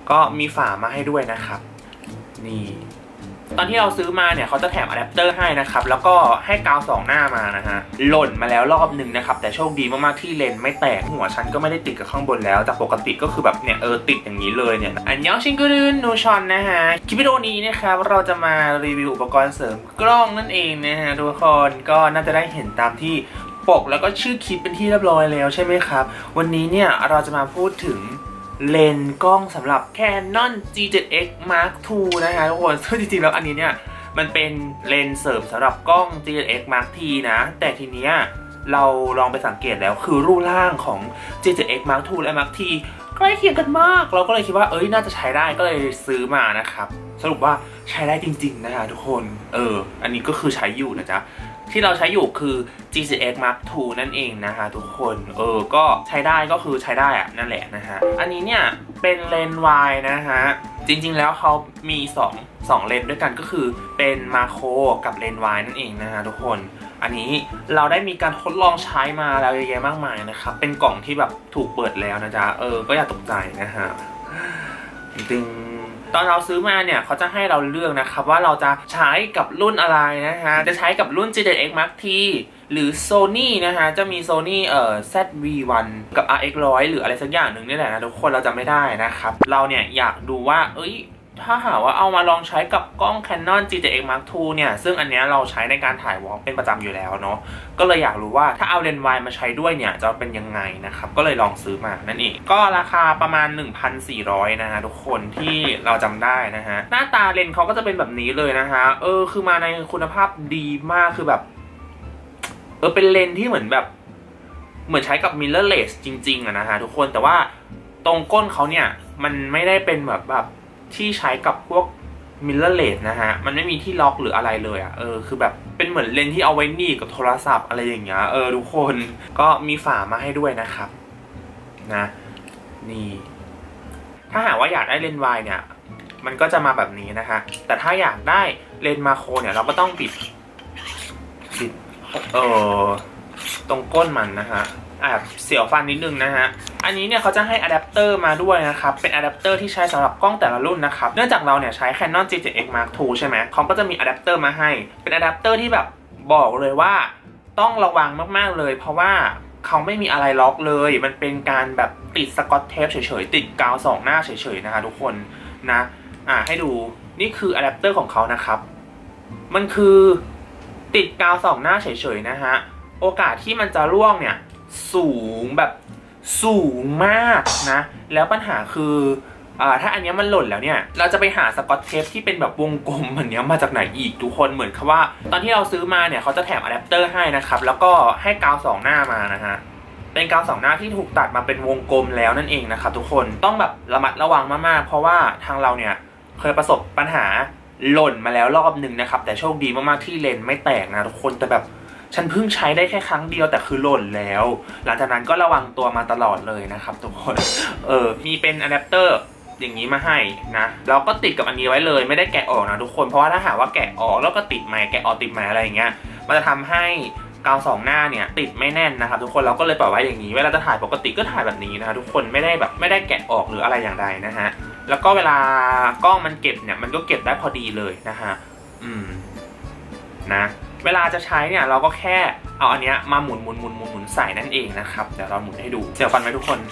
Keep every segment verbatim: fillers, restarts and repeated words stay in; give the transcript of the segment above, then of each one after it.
ก็มีฝามาให้ด้วยนะครับนี่ตอนที่เราซื้อมาเนี่ยเขาจะแถมอะแดปเตอร์ให้นะครับแล้วก็ให้กาวสองหน้ามานะฮะหล่นมาแล้วรอบหนึ่งนะครับแต่โชคดีมากๆที่เลนไม่แตกหัวฉันก็ไม่ได้ติดกับข้างบนแล้วจากปกติก็คือแบบเนี่ยเออติดอย่างนี้เลยเนี่ยอันยองชิงกุรุนนูชอนนะฮะคลิปวิดีโอนี้นะครับเราจะมารีวิวอุปกรณ์เสริมกล้องนั่นเองนะฮะทุกคนก็น่าจะได้เห็นตามที่ปกแล้วก็ชื่อคลิปเป็นที่เรียบร้อยแล้วใช่ไหมครับวันนี้เนี่ยเราจะมาพูดถึงเลนส์กล้องสำหรับ Canon จี เซเว่น เอ็กซ์ มาร์ค ทู นะฮะทุกคนซึ่งจริงๆแล้วอันนี้เนี่ยมันเป็นเลนส์เสริมสำหรับกล้อง จี เซเว่น เอ็กซ์ มาร์ค ที นะแต่ทีเนี้ยเราลองไปสังเกตแล้วคือรูปร่างของ จี เซเว่น เอ็กซ์ มาร์ค ทู และ มาร์ค ที ใกล้เคียงกันมากเราก็เลยคิดว่าเอ้ยน่าจะใช้ได้ก็เลยซื้อมานะครับสรุปว่าใช้ได้จริงๆนะฮะทุกคนเอออันนี้ก็คือใช้อยู่นะจ๊ะที่เราใช้อยู่คือ จี เซเว่น เอ็กซ์ มาร์ค ทู นั่นเองนะคะทุกคนเออก็ใช้ได้ก็คือใช้ได้อะนั่นแหละนะฮะอันนี้เนี่ยเป็นเลนส์วายนะฮะจริงๆแล้วเขามีสอง สองเลนส์ด้วยกันก็คือเป็นมาโครกับเลนส์วายนั่นเองนะฮะทุกคนอันนี้เราได้มีการทดลองใช้มาแล้วเยอะแยะมากมายนะครับเป็นกล่องที่แบบถูกเปิดแล้วนะจ๊ะเออก็อย่าตกใจนะฮะจริงตอนเราซื้อมาเนี่ยเขาจะให้เราเลือกนะครับว่าเราจะใช้กับรุ่นอะไรนะฮะจะใช้กับรุ่น จี เซเว่น เอ็กซ์ มาร์ค ที หรือ Sony นะฮะจะมี Sony เอ่อ แซด วี วัน กับ อาร์ เอ็กซ์ หนึ่งร้อย หรืออะไรสักอย่างหนึ่งนี่แหละนะทุกคนเราจะไม่ได้นะครับเราเนี่ยอยากดูว่าเอ้ยถ้าหากว่าเอามาลองใช้กับกล้อง Canon จี เซเว่น เอ็กซ์ มาร์ค ทู เนี่ยซึ่งอันเนี้ยเราใช้ในการถ่ายวอล์กเป็นประจำอยู่แล้วเนาะก็เลยอยากรู้ว่าถ้าเอาเลนส์วายมาใช้ด้วยเนี่ยจะเป็นยังไงนะครับก็เลยลองซื้อมานั่นเองก็ราคาประมาณ หนึ่งพันสี่ร้อย นะฮะทุกคนที่เราจำได้นะฮะหน้าตาเลนส์เขาก็จะเป็นแบบนี้เลยนะฮะเออคือมาในคุณภาพดีมากคือแบบเออเป็นเลนส์ที่เหมือนแบบเหมือนใช้กับ mirrorless จริงๆอะนะฮะทุกคนแต่ว่าตรงก้นเขาเนี่ยมันไม่ได้เป็นแบบแบบที่ใช้กับพวก mirrorless นะฮะมันไม่มีที่ล็อกหรืออะไรเลยอ่ะเออคือแบบเป็นเหมือนเลนส์ที่เอาไว้หนีบกับโทรศัพท์อะไรอย่างเงี้ยเออทุกคนก็มีฝามาให้ด้วยนะครับนะนี่ถ้าหากว่าอยากได้เลนส์วายเนี่ยมันก็จะมาแบบนี้นะคะแต่ถ้าอยากได้เลนส์มาโครเนี่ยเราก็ต้องปิดปิดเออตรงก้นมันนะฮะแอบเสียวฟันนิดนึงนะฮะอันนี้เนี่ยเขาจะให้อะแดปเตอร์มาด้วยนะครับเป็นอะแดปเตอร์ที่ใช้สำหรับกล้องแต่ละรุ่นนะครับเนื่องจากเราเนี่ยใช้ Canon จี เซเว่น เอ็กซ์ มาร์ค ทู ใช่ไหมเขาก็จะมีอะแดปเตอร์มาให้เป็นอะแดปเตอร์ที่แบบบอกเลยว่าต้องระวังมากๆเลยเพราะว่าเขาไม่มีอะไรล็อกเลยมันเป็นการแบบติดสกอตเทปเฉยๆติดกาวสองหน้าเฉยๆนะคะทุกคนนะอ่าให้ดูนี่คืออะแดปเตอร์ของเขานะครับมันคือติดกาวสองหน้าเฉยๆนะฮะโอกาสที่มันจะร่วงเนี่ยสูงแบบสูงมากนะแล้วปัญหาคืออ่าถ้าอันนี้มันหล่นแล้วเนี่ยเราจะไปหาสกอตเทปที่เป็นแบบวงกลมเหมือนนี้มาจากไหนอีกทุกคนเหมือนกับว่าตอนที่เราซื้อมาเนี่ยเขาจะแถมอะแดปเตอร์ให้นะครับแล้วก็ให้กาวสองหน้ามานะฮะเป็นกาวสองหน้าที่ถูกตัดมาเป็นวงกลมแล้วนั่นเองนะครับทุกคนต้องแบบระมัดระวังมากๆเพราะว่าทางเราเนี่ยเคยประสบปัญหาหล่นมาแล้วรอบหนึ่งนะครับแต่โชคดีมากๆที่เลนส์ไม่แตกนะทุกคนแต่แบบฉันเพิ่งใช้ได้แค่ครั้งเดียวแต่คือหล่นแล้วหลังจากนั้นก็ระวังตัวมาตลอดเลยนะครับทุกคนเออมีเป็นอะแดปเตอร์อย่างนี้มาให้นะเราก็ติดกับอันนี้ไว้เลยไม่ได้แกะออกนะทุกคนเพราะว่าถ้าหากว่าแกะออกแล้วก็ติดใหม่แกะออกติดใหม่อะไรอย่างเงี้ยมันจะทำให้กาวสองหน้าเนี่ยติดไม่แน่นนะครับทุกคนเราก็เลยปล่อยไว้อย่างนี้เวลาจะถ่ายปกติก็ถ่ายแบบนี้นะทุกคนไม่ได้แบบไม่ได้แกะออกหรืออะไรอย่างใดนะฮะแล้วก็เวลากล้องมันเก็บเนี่ยมันก็เก็บได้พอดีเลยนะฮะอืมนะเวลาจะใช้เนี่ยเราก็แค่เอาอันเนี้ยมาหมุนหมุนหมุนหมุนหมุนใส่นั่นเองนะครับเดี๋ยวเราหมุนให้ดูเสียวฟันไหมทุกคน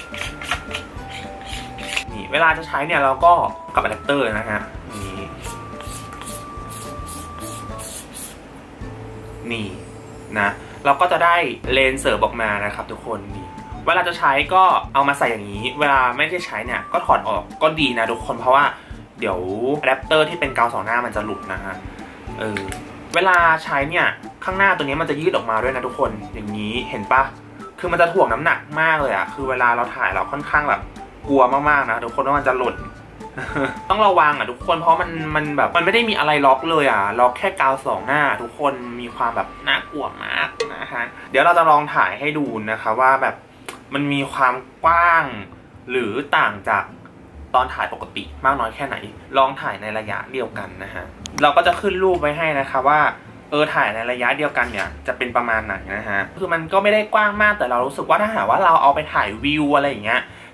นี่เวลาจะใช้เนี่ยเราก็กับอะแดปเตอร์นะฮะนี่นี่นะเราก็จะได้เลนส์เสริมออกมานะครับทุกคนนี่เวลาจะใช้ก็เอามาใส่อย่างนี้เวลาไม่ได้ใช้เนี่ยก็ถอดออกก็ดีนะทุกคนเพราะว่าเดี๋ยวอะแดปเตอร์ที่เป็นกาวสองหน้ามันจะหลุดนะฮะเออเวลาใช้เนี่ยข้างหน้าตัวนี้มันจะยืดออกมาด้วยนะทุกคนอย่างนี้เห็นปะคือมันจะถ่วงน้ำหนักมากเลยอะคือเวลาเราถ่ายเราค่อนข้างแบบกลัวมากๆนะทุกคนว่ามันจะหล่น ต้องระวังอะทุกคนเพราะมันมันแบบมันไม่ได้มีอะไรล็อกเลยอะล็อกแค่กาวสองหน้าทุกคนมีความแบบน่ากลัวมากนะฮะเดี๋ยวเราจะลองถ่ายให้ดูนะคะว่าแบบมันมีความกว้างหรือต่างจากตอนถ่ายปกติมากน้อยแค่ไหนลองถ่ายในระยะเดียวกันนะฮะเราก็จะขึ้นรูปไว้ให้นะคะว่าเออถ่ายในระยะเดียวกันเนี่ยจะเป็นประมาณไหนนะฮะคือมันก็ไม่ได้กว้างมากแต่เรารู้สึกว่าถ้าหากว่าเราเอาไปถ่ายวิวอะไรอย่างเงี้ย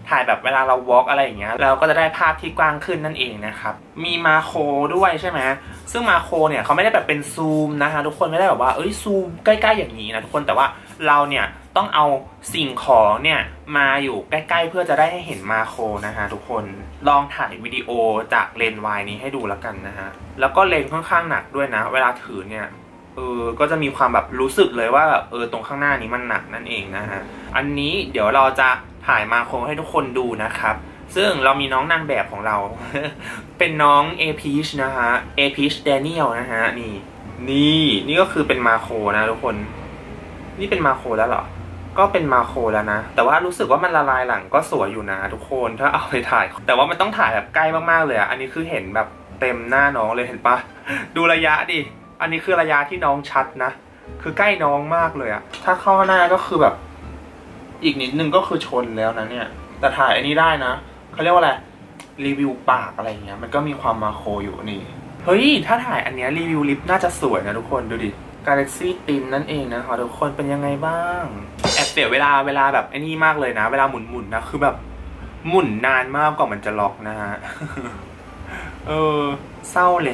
ถ่ายแบบเวลาเราวอล์กอะไรอย่างเงี้ยเราก็จะได้ภาพที่กว้างขึ้นนั่นเองนะครับมีมาโครด้วยใช่ไหมซึ่งมาโครเนี่ยเขาไม่ได้แบบเป็นซูมนะคะทุกคนไม่ได้แบบว่าเอ้ยซูมใกล้ๆอย่างนี้นะทุกคนแต่ว่าเราเนี่ยต้องเอาสิ่งของเนี่ยมาอยู่ใกล้ๆเพื่อจะได้ให้เห็นมาโครนะฮะทุกคนลองถ่ายวิดีโอจากเลนส์วายนี้ให้ดูแล้วกันนะฮะแล้วก็เลนส์ค่อนข้างหนักด้วยนะเวลาถือเนี่ยเออก็จะมีความแบบรู้สึกเลยว่าเออตรงข้างหน้านี้มันหนักนั่นเองนะฮะอันนี้เดี๋ยวเราจะถ่ายมาโครให้ทุกคนดูนะครับซึ่งเรามีน้องนางแบบของเรา เป็นน้องเอพีชนะฮะเอพีชแดเนียลนะฮะนี่นี่นี่ก็คือเป็นมาโครนะทุกคนนี่เป็นมาโครแล้วเหรอก็เป็นมาโครแล้วนะแต่ว่ารู้สึกว่ามันละลายหลังก็สวยอยู่นะทุกคนถ้าเอาไปถ่ายแต่ว่ามันต้องถ่ายแบบใกล้มากๆเลยอ่ะอันนี้คือเห็นแบบเต็มหน้าน้องเลยเห็นปะ ดูระยะดิอันนี้คือระยะที่น้องชัดนะคือใกล้น้องมากเลยอะถ้าเข้าหน้าก็คือแบบอีกนิดนึงก็คือชนแล้วนะเนี่ยแต่ถ่ายอันนี้ได้นะเขาเรียกว่าอะไรรีวิวปากอะไรเงี้ยมันก็มีความมาโครอยู่นี่เฮ้ยถ้าถ่ายอันนี้รีวิวลิปน่าจะสวยนะทุกคนดูดิ Galaxy Tint นั่นเองนะคะทุกคนเป็นยังไงบ้างแอบเสียเวลาเวลาแบบไอ้นี่มากเลยนะเวลาหมุนๆนะคือแบบหมุนนานมากกว่ามันจะล็อกนะฮะ เออเศร้าเลย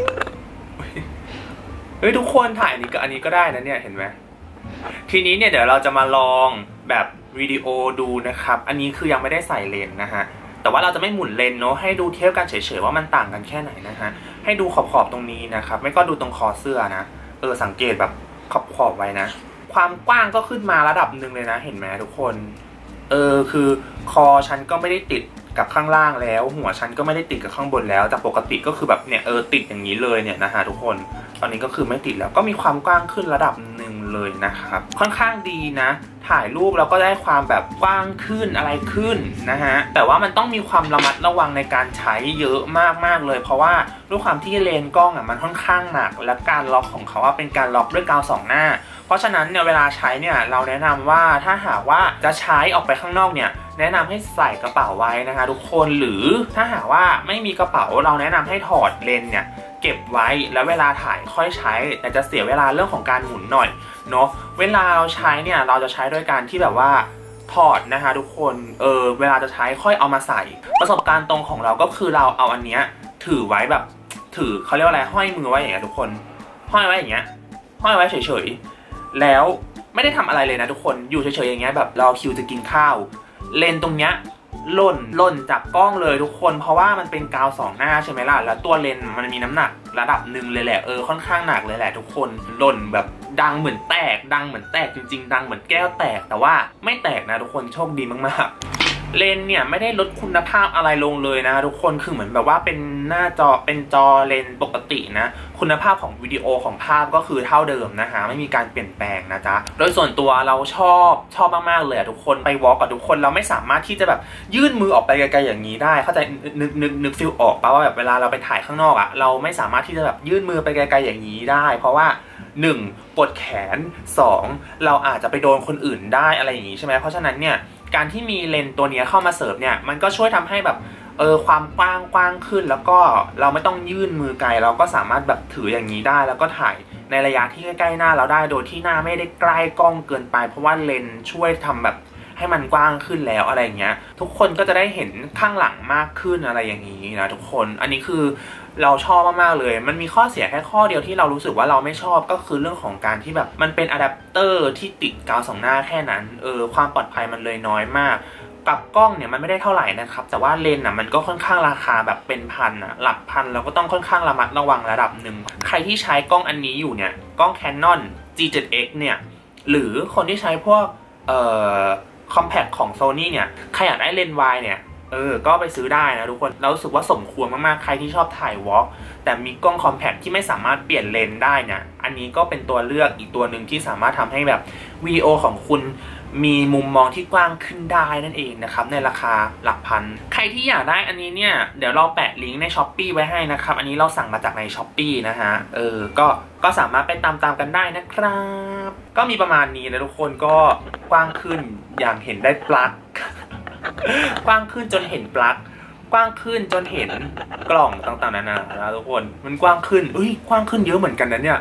เฮ้ยทุกคนถ่ายอันนี้ก็อันนี้ก็ได้นะเนี่ยเห็นไหมทีนี้เนี่ยเดี๋ยวเราจะมาลองแบบวิดีโอดูนะครับอันนี้คือยังไม่ได้ใส่เลนส์นะฮะแต่ว่าเราจะไม่หมุนเลนส์เนาะให้ดูเทียบกันเฉยๆว่ามันต่างกันแค่ไหนนะฮะให้ดูขอบๆตรงนี้นะครับไม่ก็ดูตรงคอเสื้อนะเออสังเกตแบบขอบๆไว้นะความกว้างก็ขึ้นมาระดับหนึ่งเลยนะเห็นไหมทุกคนเออคือคอฉันก็ไม่ได้ติดกับข้างล่างแล้วหัวฉันก็ไม่ได้ติดกับข้างบนแล้วแต่ปกติก็คือแบบเนี่ยเออติดอย่างนี้เลยเนี่ยนะฮะทุกคนตอนนี้ก็คือไม่ติดแล้วก็มีความกว้างขึ้นระดับหนึ่งเลยนะครับค่อนข้างดีนะถ่ายรูปแล้วก็ได้ความแบบกว้างขึ้นอะไรขึ้นนะฮะแต่ว่ามันต้องมีความระมัดระวังในการใช้เยอะมากๆเลยเพราะว่าด้วยความที่เลนส์กล้องอ่ะมันค่อนข้างหนักและการล็อกของเขาว่าเป็นการล็อกด้วยกาวสองหน้าเพราะฉะนั้นเนี่ยเวลาใช้เนี่ยเราแนะนำว่าถ้าหากว่าจะใช้ออกไปข้างนอกเนี่ยแนะนำให้ใส่กระเป๋าไว้นะคะทุกคนหรือถ้าหากว่าไม่มีกระเป๋าเราแนะนำให้ถอดเลนส์เนี่ยเก็บไว้แล้วเวลาถ่ายค่อยใช้แต่จะเสียเวลาเรื่องของการหมุนหน่อยเนาะเวลาเราใช้เนี่ยเราจะใช้ด้วยการที่แบบว่าถอดนะคะทุกคนเออเวลาจะใช้ค่อยเอามาใส่ประสบการณ์ตรงของเราก็คือเราเอาอันเนี้ยถือไว้แบบถือเขาเรียกว่าอะไรห้อยมือไว้อย่างเงี้ยทุกคนห้อยไว้อย่างเงี้ยห้อยไว้เฉยๆแล้วไม่ได้ทำอะไรเลยนะทุกคนอยู่เฉยๆอย่างเงี้ยแบบรอคิวจะกินข้าวเลนตรงเนี้ยหล่นหล่นจากกล้องเลยทุกคนเพราะว่ามันเป็นกาวสองหน้าใช่ไหมล่ะแล้วตัวเลนมันมีน้ำหนักระดับหนึ่งเลยแหละเออค่อนข้างหนักเลยแหละทุกคนหล่นแบบดังเหมือนแตกดังเหมือนแตกจริงๆดังเหมือนแก้วแตกแต่ว่าไม่แตกนะทุกคนโชคดีมากๆเลนเนี่ยไม่ได้ลดคุณภาพอะไรลงเลยนะทุกคนคือเหมือนแบบว่าเป็นหน้าจอเป็นจอเลนปกตินะคุณภาพของวิดีโอของภาพก็คือเท่าเดิมนะฮะไม่มีการเปลี่ยนแปลงนะจ๊ะโดยส่วนตัวเราชอบชอบมากๆเลยทุกคนไปวอล์กกับทุกคนเราไม่สามารถที่จะแบบยื่นมือออกไปไกลๆอย่างนี้ได้เข้าใจนึกนึกนึกฟิลออกป่ะว่าแบบเวลาเราไปถ่ายข้างนอกอะเราไม่สามารถที่จะแบบยื่นมือไปไกลๆอย่างนี้ได้เพราะว่าหนึ่งปวดแขนสองเราอาจจะไปโดนคนอื่นได้อะไรอย่างนี้ใช่ไหมเพราะฉะนั้นเนี่ยการที่มีเลนส์ตัวนี้เข้ามาเสริมเนี่ยมันก็ช่วยทำให้แบบเออความกว้างกว้างขึ้นแล้วก็เราไม่ต้องยื่นมือไกลเราก็สามารถแบบถืออย่างนี้ได้แล้วก็ถ่ายในระยะที่ใกล้ๆหน้าเราได้โดยที่หน้าไม่ได้ใกล้กล้องเกินไปเพราะว่าเลนส์ช่วยทำแบบให้มันกว้างขึ้นแล้วอะไรอย่างเงี้ยทุกคนก็จะได้เห็นข้างหลังมากขึ้นอะไรอย่างนี้นะทุกคนอันนี้คือเราชอบมากๆเลยมันมีข้อเสียแค่ข้อเดียวที่เรารู้สึกว่าเราไม่ชอบก็คือเรื่องของการที่แบบมันเป็นอะแดปเตอร์ที่ติดกาวสองหน้าแค่นั้นเออความปลอดภัยมันเลยน้อยมากกับกล้องเนี่ยมันไม่ได้เท่าไหร่นะครับแต่ว่าเลนส์อ่ะมันก็ค่อนข้างราคาแบบเป็นพันอ่ะหลักพันเราก็ต้องค่อนข้างระมัดระวังระดับหนึ่งใครที่ใช้กล้องอันนี้อยู่เนี่ยกล้อง Canon จี เซเว่น เอ็กซ์ เนี่ยหรือคนที่ใช้พวกเอ่อคอมแพคของ Sony เนี่ยใครอยากได้เลนส์วายเนี่ยเออก็ไปซื้อได้นะทุกคนเรารู้สึกว่าสมควรมากๆใครที่ชอบถ่ายวอล์กแต่มีกล้องคอมแพคที่ไม่สามารถเปลี่ยนเลนส์ได้เนี่ยอันนี้ก็เป็นตัวเลือกอีกตัวหนึ่งที่สามารถทำให้แบบวิดีโอของคุณมีมุมมองที่กว้างขึ้นได้นั่นเองนะครับในราคาหลักพันใครที่อยากได้อันนี้เนี่ยเดี๋ยวเราแปะลิงก์ใน Shopee ไว้ให้นะครับอันนี้เราสั่งมาจากใน Shopee นะฮะเออก็ก็สามารถไปตามตามกันได้นะครับก็มีประมาณนี้นะทุกคนก็กว้างขึ้นอย่างเห็นได้ปลั๊ก กว้างขึ้นจนเห็นปลั๊กกว้างขึ้นจนเห็นกล่องต่างๆนานานะทุกคนมันกว้างขึ้นเอ้ยกว้างขึ้นเยอะเหมือนกันนะเนี่ย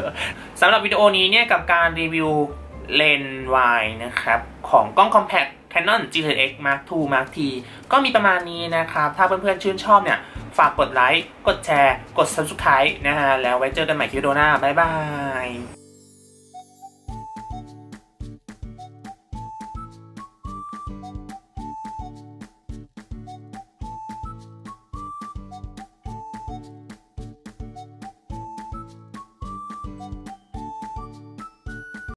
สำหรับวิดีโอนี้เนี่ยกับการรีวิวเลนส์วายนะครับของกล้องคอมแพค Canon จี ที เอ็กซ์ มาร์ค ทู มาร์ค ที ก็มีประมาณนี้นะครับถ้าเพื่อนๆชื่นชอบเนี่ยฝากกดไลค์กดแชร์กด ซับสไครบ์ นะฮะแล้วไว้เจอกันใหม่คลิปวิดีโอหน้าบ๊ายบาย